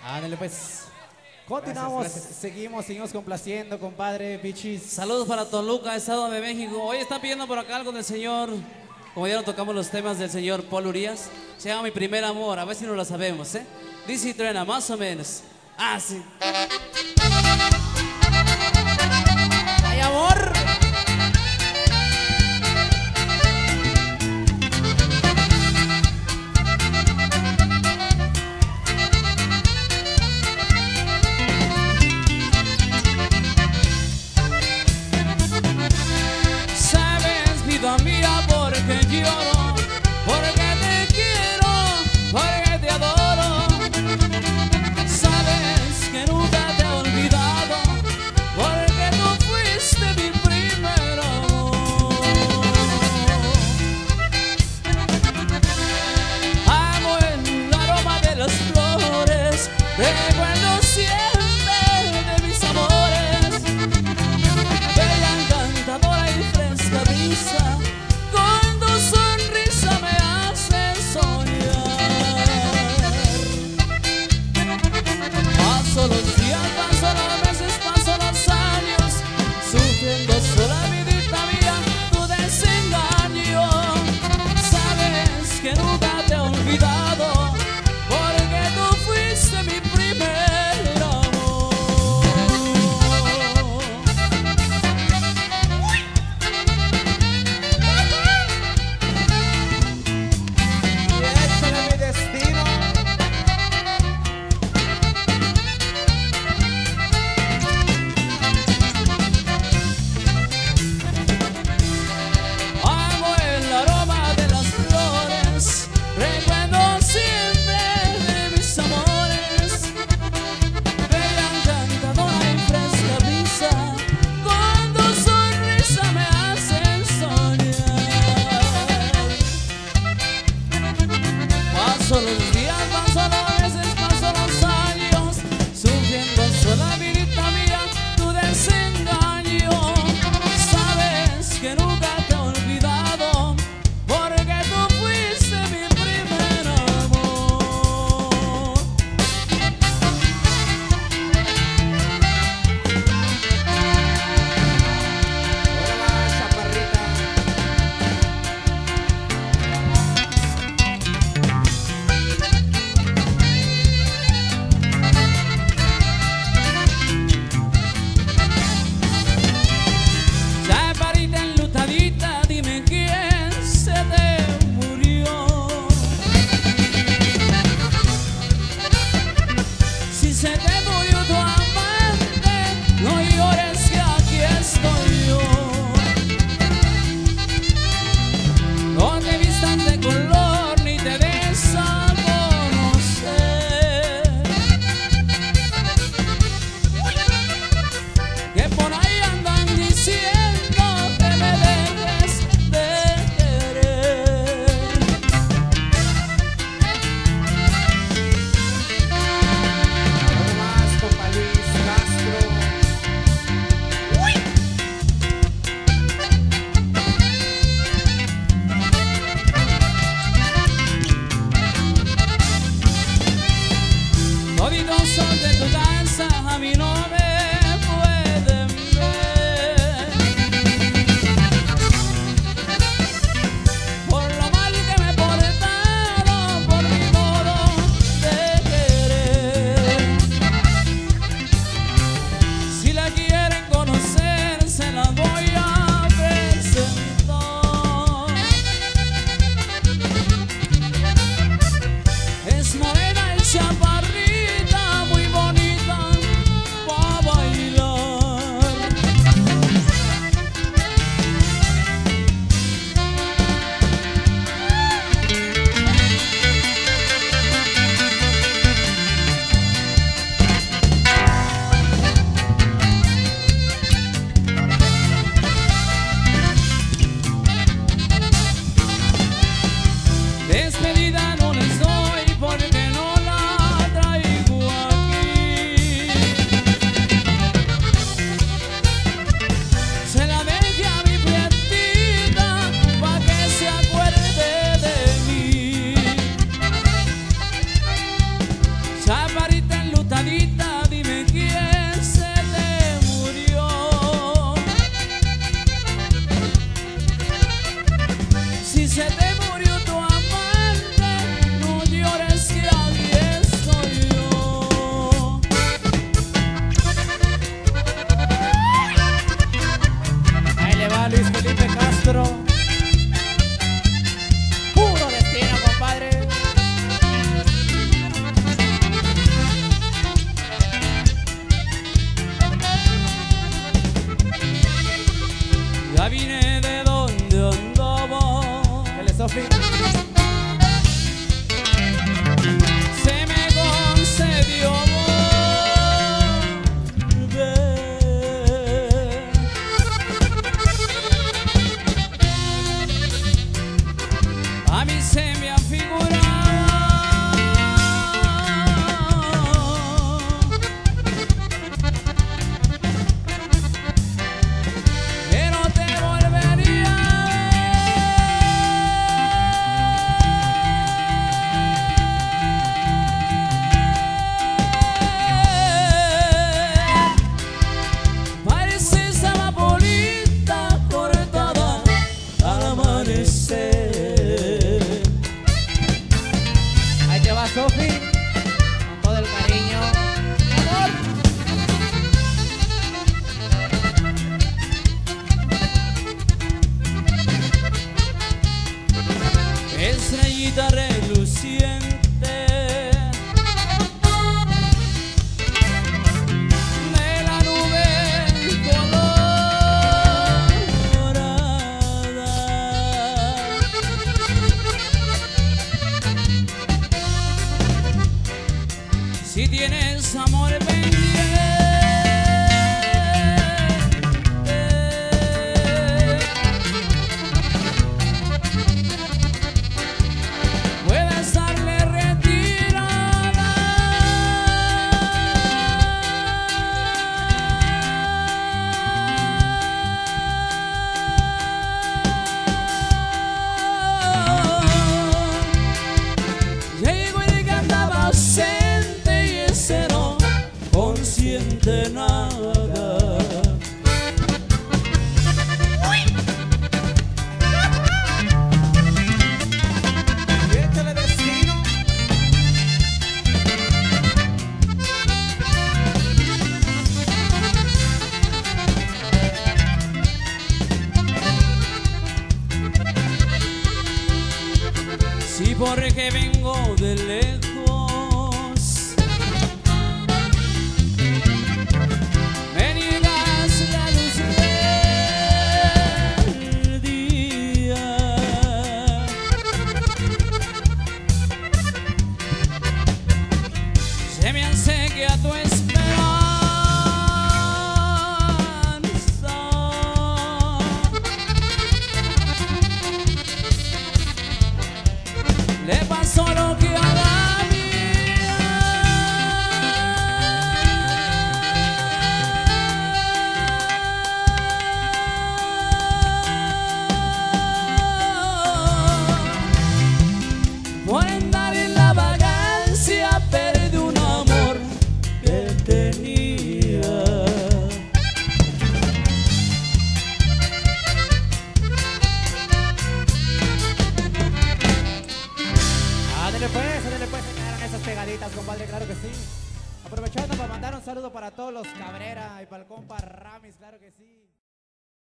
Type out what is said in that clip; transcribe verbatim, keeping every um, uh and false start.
Ándale pues. Continuamos, Gracias, gracias. seguimos, seguimos complaciendo, compadre, bichis. Saludos para Toluca, Estado de México. Hoy está pidiendo por acá algo del señor, como ya no tocamos los temas del señor Paul Urias. Se llama Mi Primer Amor, a ver si no lo sabemos, ¿eh? Dice y truena, más o menos. Ah, sí. ¡Ay, amor! Sabes, vida mía, porque lloro, porque te quiero, porque te adoro. Sabes que nunca te he olvidado, porque tú fuiste mi primer amor. Amo el aroma de las flores, recuerdo siempre de mis amores. Bella, encantadora y fresca brisa, con tu sonrisa me hace soñar. Paso los días, paso los meses, paso los años, sufriendo sola, vidita mía, tu desengaño. Sabes que nunca te he olvidado, porque tú fuiste mi primer amor. Y échale mi destino. Amo el aroma de las flores, recuerdo siempre de mis amores. Bella, encantadora y fresca brisa, con tu sonrisa me hacen soñar. Paso los días, paso los meses, paso los años, sufriendo sola, vidita mía, tu desengaño. Sabes que nunca te he olvidado, porque tú fuiste mi primer amor. Hola, chaparrita. compa Sofi, con todo el cariño. Mi amor. Estrellita reluciente de la nube colorada, si tienes amor pendiente, puedes darle retirada. Llegó y que andaba ausente y ese no consiente nada. Y échale destino. Sí, porque vengo de lejos, me niegas la luz del día. Se me hace que a tu esperanza le pasó lo que a la mía. Por andar en la vagancia perdí un amor que tenía. Ándale pues, ándale pues, se quedaron esas pegaditas, compadre, claro que sí. Aprovechando para mandar un saludo para todos los Cabrera y para el compa Ramis, claro que sí.